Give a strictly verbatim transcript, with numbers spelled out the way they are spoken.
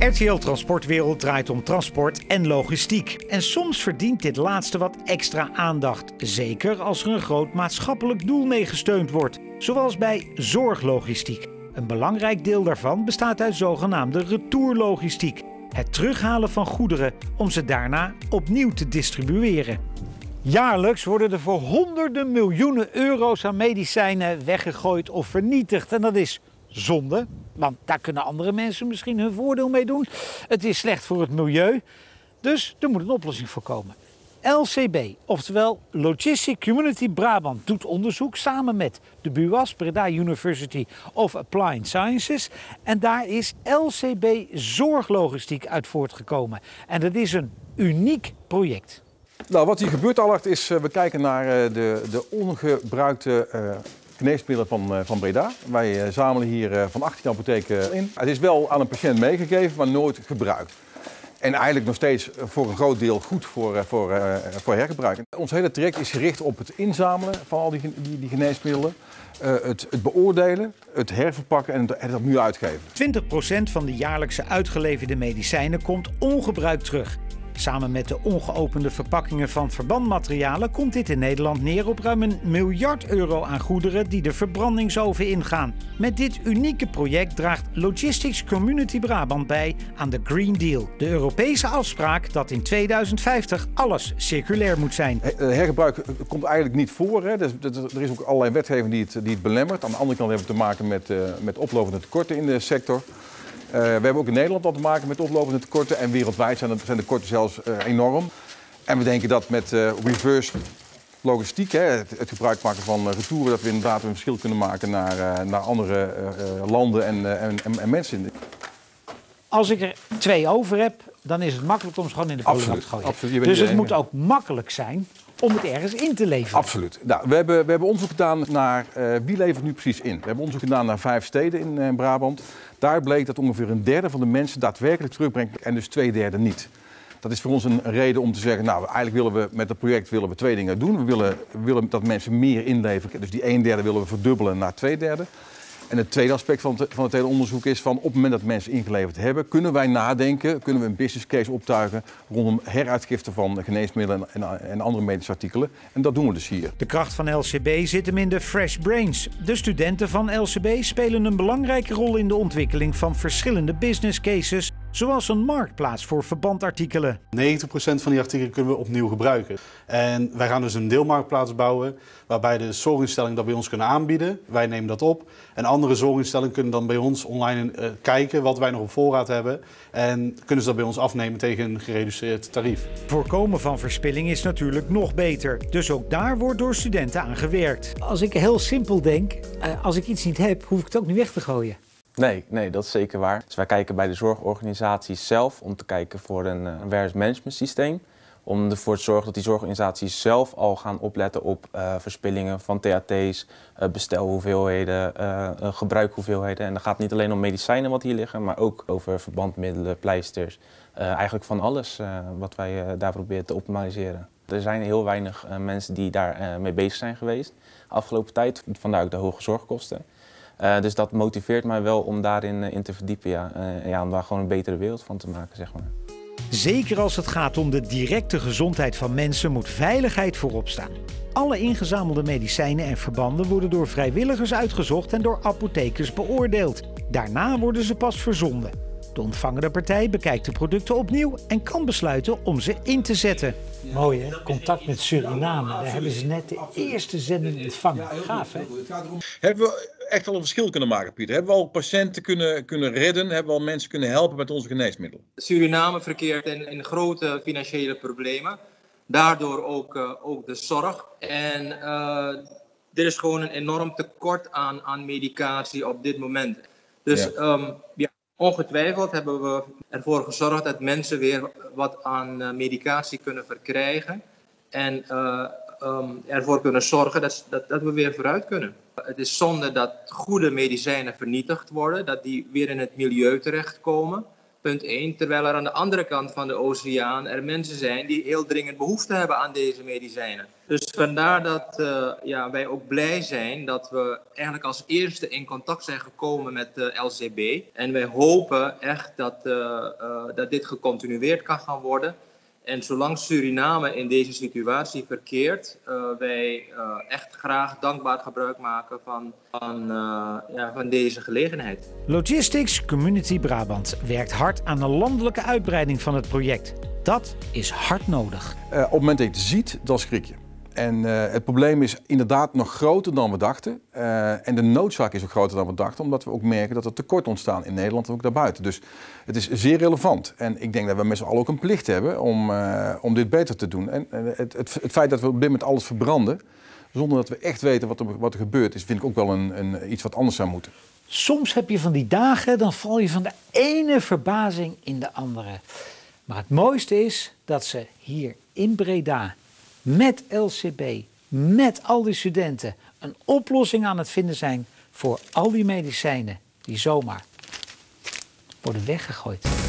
R T L Transportwereld draait om transport en logistiek. En soms verdient dit laatste wat extra aandacht. Zeker als er een groot maatschappelijk doel mee gesteund wordt. Zoals bij zorglogistiek. Een belangrijk deel daarvan bestaat uit zogenaamde retourlogistiek. Het terughalen van goederen om ze daarna opnieuw te distribueren. Jaarlijks worden er voor honderden miljoenen euro's aan medicijnen weggegooid of vernietigd. En dat is zonde, want daar kunnen andere mensen misschien hun voordeel mee doen. Het is slecht voor het milieu, dus er moet een oplossing voor komen. L C B, oftewel Logistic Community Brabant, doet onderzoek samen met de B U A S, Breda University of Applied Sciences. En daar is L C B Zorglogistiek uit voortgekomen. En dat is een uniek project. Nou, wat hier gebeurt, Allard, is uh, we kijken naar uh, de, de ongebruikte uh, geneesmiddelen van, uh, van Breda. Wij uh, zamelen hier uh, van achttien apotheken in. Het is wel aan een patiënt meegegeven, maar nooit gebruikt. En eigenlijk nog steeds voor een groot deel goed voor, uh, voor, uh, voor hergebruik. Ons hele traject is gericht op het inzamelen van al die, die, die geneesmiddelen. Uh, het, het beoordelen, het herverpakken en het, het opnieuw uitgeven. twintig procent van de jaarlijkse uitgeleverde medicijnen komt ongebruikt terug. Samen met de ongeopende verpakkingen van verbandmaterialen komt dit in Nederland neer op ruim een miljard euro aan goederen die de verbrandingsoven ingaan. Met dit unieke project draagt Logistics Community Brabant bij aan de Green Deal. De Europese afspraak dat in tweeduizend vijftig alles circulair moet zijn. Hergebruik komt eigenlijk niet voor. Hè. Er is ook allerlei wetgeving die het, die het belemmert. Aan de andere kant hebben we te maken met, uh, met oplopende tekorten in de sector. Uh, we hebben ook in Nederland al te maken met oplopende tekorten en wereldwijd zijn de, zijn de tekorten zelfs uh, enorm. En we denken dat met uh, reverse logistiek, hè, het, het gebruik maken van uh, retouren, dat we inderdaad een verschil kunnen maken naar, uh, naar andere uh, landen en, uh, en, en, en mensen. Als ik er twee over heb, dan is het makkelijk om ze gewoon in de prullenbak te gooien. Absoluut. Dus het moet ook makkelijk zijn om het ergens in te leveren. Absoluut. Nou, we, hebben, we hebben onderzoek gedaan naar uh, wie levert nu precies in. We hebben onderzoek gedaan naar vijf steden in uh, Brabant. Daar bleek dat ongeveer een derde van de mensen daadwerkelijk terugbrengt en dus twee derde niet. Dat is voor ons een reden om te zeggen, nou eigenlijk willen we met het project willen we twee dingen doen. We willen, we willen dat mensen meer inleveren, dus die een derde willen we verdubbelen naar twee derde. En het tweede aspect van het, van het hele onderzoek is van op het moment dat mensen ingeleverd hebben, kunnen wij nadenken, kunnen we een business case optuigen rondom heruitgifte van geneesmiddelen en, en andere medische artikelen. En dat doen we dus hier. De kracht van L C B zit hem in de Fresh Brains. De studenten van L C B spelen een belangrijke rol in de ontwikkeling van verschillende business cases, zoals een marktplaats voor verbandartikelen. negentig procent van die artikelen kunnen we opnieuw gebruiken. En wij gaan dus een deelmarktplaats bouwen waarbij de zorginstellingen dat bij ons kunnen aanbieden. Wij nemen dat op en andere zorginstellingen kunnen dan bij ons online uh, kijken wat wij nog op voorraad hebben. En kunnen ze dat bij ons afnemen tegen een gereduceerd tarief. Voorkomen van verspilling is natuurlijk nog beter. Dus ook daar wordt door studenten aan gewerkt. Als ik heel simpel denk, uh, als ik iets niet heb, hoef ik het ook niet weg te gooien. Nee, nee, dat is zeker waar. Dus wij kijken bij de zorgorganisaties zelf om te kijken voor een, een warehouse management systeem. Om ervoor te zorgen dat die zorgorganisaties zelf al gaan opletten op uh, verspillingen van T H T's, uh, bestelhoeveelheden, uh, uh, gebruikhoeveelheden. En dat gaat niet alleen om medicijnen wat hier liggen, maar ook over verbandmiddelen, pleisters. Uh, eigenlijk van alles uh, wat wij uh, daar proberen te optimaliseren. Er zijn heel weinig uh, mensen die daar uh, mee bezig zijn geweest de afgelopen tijd, vandaar ook de hoge zorgkosten. Uh, dus dat motiveert mij wel om daarin uh, in te verdiepen, ja. Uh, ja, om daar gewoon een betere wereld van te maken, zeg maar. Zeker als het gaat om de directe gezondheid van mensen moet veiligheid voorop staan. Alle ingezamelde medicijnen en verbanden worden door vrijwilligers uitgezocht en door apothekers beoordeeld. Daarna worden ze pas verzonden. De ontvangende partij bekijkt de producten opnieuw en kan besluiten om ze in te zetten. Mooi hè, contact met Suriname. Daar hebben ze net de eerste zending ontvangen. Gaaf hè? Hebben we echt al een verschil kunnen maken, Pieter? Hebben we al patiënten kunnen, kunnen redden? Hebben we al mensen kunnen helpen met onze geneesmiddelen? Suriname verkeert in, in grote financiële problemen. Daardoor ook, uh, ook de zorg. En uh, er is gewoon een enorm tekort aan, aan medicatie op dit moment. Dus ja. Um, ja, ongetwijfeld hebben we ervoor gezorgd dat mensen weer wat aan uh, medicatie kunnen verkrijgen. En uh, um, ervoor kunnen zorgen dat, dat, dat we weer vooruit kunnen. Het is zonde dat goede medicijnen vernietigd worden, dat die weer in het milieu terechtkomen. Punt één. Terwijl er aan de andere kant van de oceaan er mensen zijn die heel dringend behoefte hebben aan deze medicijnen. Dus vandaar dat uh, ja, wij ook blij zijn dat we eigenlijk als eerste in contact zijn gekomen met de L C B. En wij hopen echt dat, uh, uh, dat dit gecontinueerd kan gaan worden. En zolang Suriname in deze situatie verkeert, uh, wij uh, echt graag dankbaar gebruik maken van, van, uh, ja, van deze gelegenheid. Logistics Community Brabant werkt hard aan een landelijke uitbreiding van het project. Dat is hard nodig. Uh, op het moment dat je het ziet, dan schrik je. En uh, het probleem is inderdaad nog groter dan we dachten. Uh, en de noodzaak is ook groter dan we dachten, omdat we ook merken dat er tekort ontstaan in Nederland en ook daarbuiten. Dus het is zeer relevant. En ik denk dat we met z'n allen ook een plicht hebben om, uh, om dit beter te doen. En uh, het, het, het feit dat we op dit moment alles verbranden, zonder dat we echt weten wat er, wat er gebeurt, is vind ik ook wel een, een, iets wat anders zou moeten. Soms heb je van die dagen, dan val je van de ene verbazing in de andere. Maar het mooiste is dat ze hier in Breda met L C B, met al die studenten, een oplossing aan het vinden zijn voor al die medicijnen die zomaar worden weggegooid.